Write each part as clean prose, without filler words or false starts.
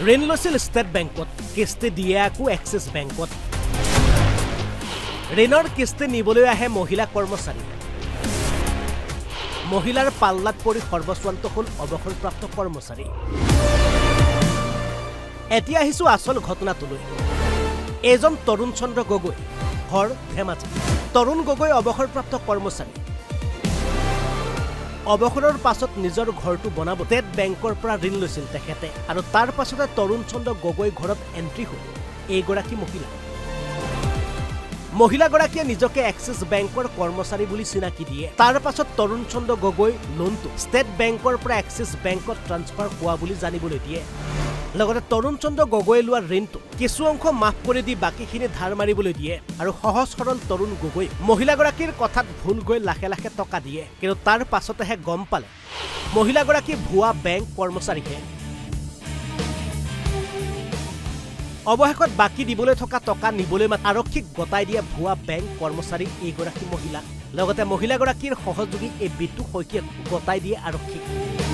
ঋণ লৈছিল ষ্টেট বেংকত, কিস্তি দিয়ে আকৌ এক্সিছ বেংকত। ঋণৰ কিস্তি নিবলৈ আহে মহিলা কৰ্মচাৰী। মহিলাৰ পাল্লাত পৰি সৰ্বস্বান্ত হ'ল অৱসৰপ্ৰাপ্ত কৰ্মচাৰী। এতিয়া আহিছোঁ আচল ঘটনাটোলৈ। এজন তৰুণ চন্দ্ৰ গগৈ, ঘৰ ধেমাজি। তৰুণ গগৈ অৱসৰপ্ৰাপ্ত কৰ্মচাৰী। অৱসৰৰ পাছত নিজৰ ঘৰটো বনাব ষ্টেট বেংকৰ পৰা ঋণ লৈছিল তেখেতে, আৰু তাৰ পাছতে তৰুণ চন্দ্ৰ গগৈ ঘৰত এণ্ট্ৰি হ'ল এইগৰাকী মহিলা। মহিলাগৰাকীয়ে নিজকে এক্সিছ বেংকৰ কৰ্মচাৰী বুলি চিনাকি দিয়ে। তাৰ পাছত তৰুণ চন্দ্ৰ গগৈ লোনটো ষ্টেট বেংকৰ পৰা এক্সিছ বেংকত ট্ৰান্সফাৰ হোৱা বুলি জানিবলৈ দিয়ে। লগতে তৰুণ চন্দ্ৰ গগৈয়ে লোৱা ঋণটো কিছু অংশ মাফ কৰি দি বাকীখিনি ধাৰ মাৰিবলৈ দিয়ে। আৰু সহজ সৰল তৰুণ গগৈ মহিলাগৰাকীৰ কথাত ভুল গৈ লাখে লাখে টকা দিয়ে। কিন্তু তাৰ পাছতেহে গম পালে মহিলাগৰাকী ভুৱা বেংক কৰ্মচাৰীহে। অৱশেষত বাকী দিবলৈ থকা টকা নিবলৈ আৰক্ষীক গতাই দিয়ে ভুৱা বেংক কৰ্মচাৰী এইগৰাকী মহিলা। লগতে মহিলাগৰাকীৰ সহযোগী এই বিটু শইকীয়াক গতাই দিয়ে আৰক্ষীক।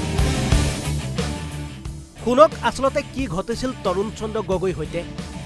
শুনক আচলতে কি ঘটিছিল তৰুণ চন্দ্ৰ গগৈৰ সৈতে।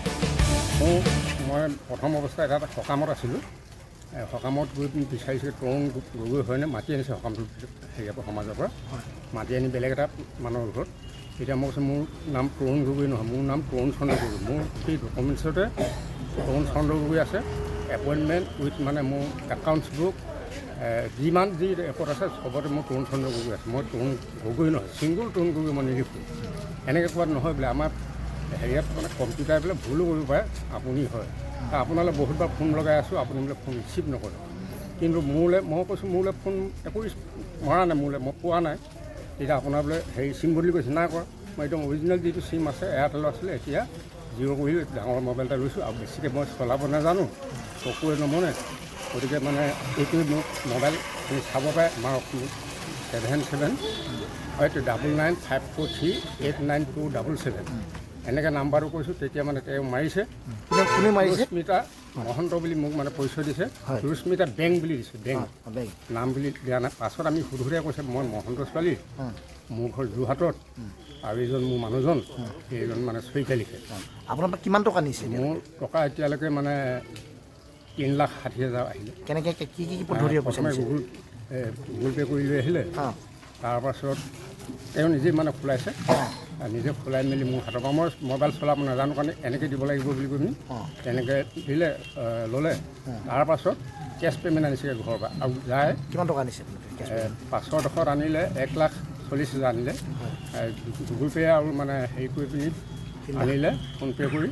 মই প্ৰথম অৱস্থাত এটা সকামত আছিলোঁ। সকামত গৈ পিনি বিচাৰিছোঁ তৰুণ গগৈ হয়নে, মাতি আনিছে সকামটো হেৰিয়াৰ পৰা, সমাজৰ পৰা মাতি আনি বেলেগ এটা মানুহৰ ঘৰত। এতিয়া মই কৈছোঁ মোৰ নাম তৰুণ গগৈ নহয়, মোৰ নাম তৰুণ চন্দ্ৰ গগৈ। মোৰ সেই ডকুমেণ্টছতে তৰুণ চন্দ্ৰ গগৈ আছে। এপইণ্টমেণ্ট উইথ মানে মোৰ একাউণ্টছ বুক যিমান যি ৰেকৰ্ড আছে চবতে মোৰ তৰুণ চন্দ্ৰ গগৈ আছে। মই তৰুণ গগৈ নহয়, ছিংগুল তৰুণ গগৈ মই নিলিখোঁ। এনেকৈ কোৱাত নহয় বোলে, আমাৰ হেৰিয়াত মানে কম্পিউটাৰ বোলে ভুলো কৰিব পাৰে, আপুনি হয়। আপোনালৈ বহুতবাৰ ফোন লগাই আছোঁ, আপুনি বোলে ফোন ৰিচিভ নকৰে। কিন্তু মোলৈ মই কৈছোঁ মোলৈ ফোন একো মৰা নাই, মোলৈ মই পোৱা নাই। তেতিয়া আপোনাৰ বোলে হেৰি চিম বদলি কৈছে, নাই কৰা। মই একদম অৰিজিনেল যিটো চিম আছে এয়াৰটেলৰ আছিলে, এতিয়া জিঅ' কৰি ডাঙৰ মোবাইল এটা লৈছোঁ, আৰু বেছিকৈ মই চলাব নাজানো, চকুৱে নমনে। গতিকে মানে এইটো মোক মোবাইল চাব পাৰে, আমাৰ 77 হয়তো 9954389277 এনেকৈ নাম্বাৰটো কৈছোঁ। তেতিয়া মানে তেওঁ মাৰিছে, কোনে মাৰিছে? ৰশ্মিতা মহন্ত বুলি মোক মানে পৰিচয় দিছে। ৰশ্মিতা বেংক বুলি দিছে, বেংক নাম বুলি দিয়া নাই। পাছত আমি সুধোতে কৈছে মই মহন্ত ছোৱালী, মোৰ ঘৰ যোৰহাটত, আৰু এইজন মোৰ মানুহজন এইজন মানে শইকীয়া লিখে। আপোনাৰ কিমান টকা নিছে? মোৰ টকা এতিয়ালৈকে মানে 3,60,000 আহিলে। কেনেকৈ কি পদ্ধতি? প্ৰথমে গুগল পে' কৰি লৈ আহিলে। তাৰপাছত তেওঁ নিজে মানে খোলাইছে, নিজে খোলাই মেলি মোৰ হাতৰ পৰা, মই মোবাইল চলাব নাজানো কাৰণে এনেকৈ দিব লাগিব বুলি কৈ তেনেকৈ দিলে, ল'লে। তাৰপাছত কেছ পে'মেণ্ট আনিছে ঘৰৰ পৰা, আৰু যায় কিমান টকা আনিছে? 500 আনিলে, 1,40,000 আনিলে। গুগল পে' আৰু মানে হেৰি কৰি পিনি আনিলে, ফোনপে' কৰি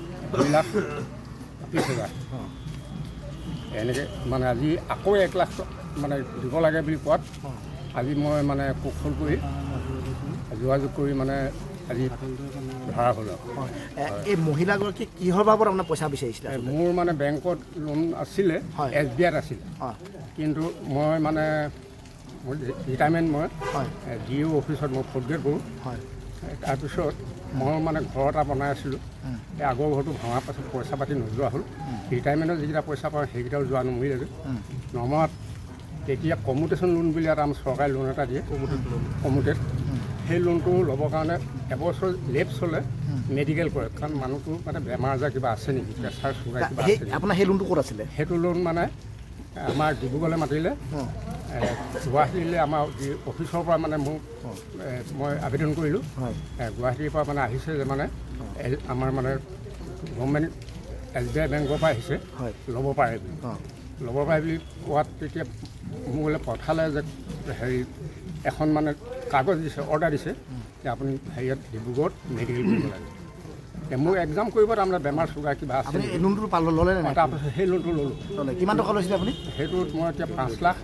2,30,000 এনেকৈ মানে আজি আকৌ 1 লাখ মানে দিব লাগে বুলি কোৱাত আজি মই মানে কৌশল কৰি যোগাযোগ কৰি মানে আজি ধৰা হ'ল। এই মহিলাগৰাকী কিহৰ বাবদ আপোনাৰ পইচা বিচাৰিছিলে? মোৰ মানে বেংকত লোন আছিলে, SBIত আছিলে। কিন্তু মই মানে মোৰ ৰিটায়াৰমেণ্ট, মই DO অফিচত মই 4th গ্ৰেড কৰোঁ। তাৰপিছত মই মানে ঘৰ এটা বনাই আছিলোঁ। এই আগৰ ঘৰটো ভঙাৰ পাছত পইচা পাতি নোযোৱা হ'ল। ৰিটায়াৰমেণ্টত যিকেইটা পইচা পাওঁ সেইকেইটাও যোৱা নমৰিলে। নমৰাত তেতিয়া কমিউটেশ্যন লোন বুলি এটা আমাৰ চৰকাৰী লোন এটা দিয়ে, কমিউটেড। সেই লোনটো ল'বৰ কাৰণে এবছৰ লেপছ হ'লে মেডিকেল কৰে, কাৰণ মানুহটো মানে বেমাৰ আজাৰ কিবা আছে নেকি, প্ৰেছাৰ চুগাৰ কিবা আছে। আপোনাৰ সেই লোনটো ক'ত আছিলে? সেইটো লোন মানে আমাৰ ডিব্ৰুগড়লৈ মাতিলে, গুৱাহাটীলৈ আমাৰ অফিচৰ পৰা মানে মোক মই আবেদন কৰিলোঁ। গুৱাহাটীৰ পৰা মানে আহিছে যে মানে আমাৰ মানে গভৰ্ণমেণ্ট SBI বেংকৰ পৰা আহিছে, ল'ব পাৰে বুলি। ল'ব পাৰে বুলি কোৱাত তেতিয়া মোলৈ পঠালে যে হেৰি এখন মানে কাগজ দিছে, অৰ্ডাৰ দিছে যে আপুনি হেৰিয়াত ডিব্ৰুগড়ত মেডিকেল কৰিব লাগে। মোৰ এক্সাম কৰিব তাৰমানে বেমাৰ চুগাৰ কিবা আছে। এই লোনটো ল'লে নাই? তাৰপাছত সেই লোনটো ল'লোঁ। কিমান টকা লৈছিলে আপুনি? সেইটোত মই এতিয়া 5 লাখ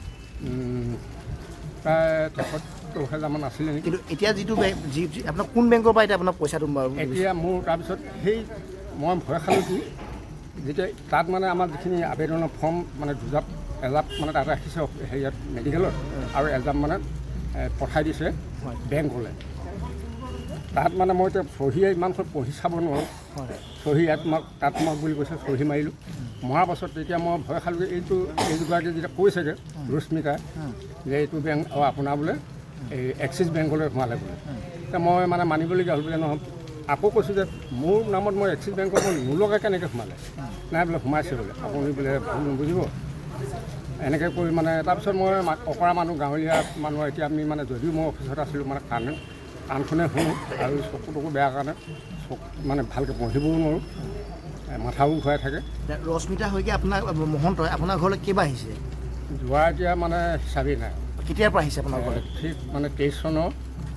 প্ৰায় 73,000 মান আছিলে নেকি। কিন্তু এতিয়া যিটো আপোনাৰ কোন বেংকৰ পৰা এতিয়া আপোনাৰ পইচাটো? এতিয়া মোৰ তাৰপিছত সেই মই ভয় খালোঁ কি, যেতিয়া তাত মানে আমাৰ যিখিনি আবেদনৰ ফৰ্ম মানে এজাপ মানে তাত ৰাখিছে হেৰিয়াত মেডিকেলত, আৰু এজাপ মানে পঠাই দিছে বেংকলৈ। তাত মানে মই এতিয়া চহীয়ে ইমানখন পঢ়ি চাব নোৱাৰোঁ। চহী তাত মই বুলি কৈছে, চহী মাৰিলোঁ। মৰাৰ পাছত তেতিয়া মই ভয় খালোঁ, এইগৰাকী যেতিয়া কৈছেগৈ ৰশ্মিতা যে এইটো বেংক আপোনাৰ বোলে এই এক্সিছ বেংকলৈ সোমালে বোলে। এতিয়া মই মানে মানিবলগীয়া হ'ল বোলে নহয় আকৌ কৈছোঁ যে মোৰ নামত মই এক্সিছ বেংকত মই নোলোৱাকৈ কেনেকৈ সোমালে নাই বোলে সোমাইছে বোলে আপুনি বোলে ভুল নুবুজিব এনেকৈ কৰি মানে তাৰপিছত মই অকৰা মানুহ গাঁৱলীয়া মানুহ এতিয়া আমি মানে যদিও মই অফিচত আছিলোঁ মানে কাণখনে শুনো আৰু চকুটকু বেয়া কাৰণে মানে ভালকৈ পঢ়িবও নোৱাৰোঁ মাথাও ঘূৰাই থাকে ৰশ্মিতা শইকীয়া আপোনাৰ মহন্তই আপোনাৰ ঘৰলৈ কেইবাৰ আহিছে যোৱা এতিয়া মানে হিচাপেই নাই কেতিয়াৰ পৰা আহিছে আপোনাৰ ঘৰলৈ ঠিক মানে 23 চনৰ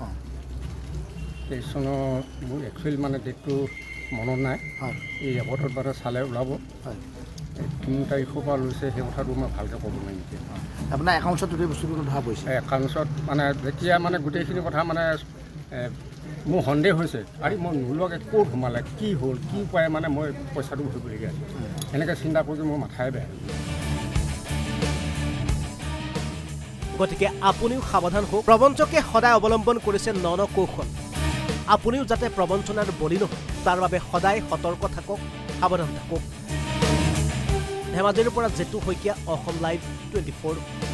মোৰ একচুৱেলি মানে ডেটটো মনত নাই হয় এই ৰেকৰ্ডত মানে চালে ওলাব হয় 3 তাৰিখৰ পৰা লৈছে সেই কথাটো মই ভালকৈ ক'ব নোৱাৰিম এতিয়া আপোনাৰ একাউণ্টছত গোটেই বস্তুটো ধৰা পৰিছে একাউণ্টছত মানে যেতিয়া মানে গোটেইখিনি কথা মানে মোৰ সন্দেহ হৈছে আৰু মই নোলোৱাকৈ ক'ত সোমালে কি হ'ল কি উপায় মানে মই পইচাটো ভৰিবলগীয়া আছে এনেকৈ চিন্তা কৰি মোৰ মাথাই বেয়া গতিকে আপুনিও সাৱধান হওক প্ৰবঞ্চকে সদায় অৱলম্বন কৰিছে ন কৌশল আপুনিও যাতে প্ৰবঞ্চনাৰ বলি নহয় তাৰ বাবে সদায় সতৰ্ক থাকক সাৱধান থাকক ধেমাজিৰ পৰা জেতু শইকীয়া অসম লাইভ 24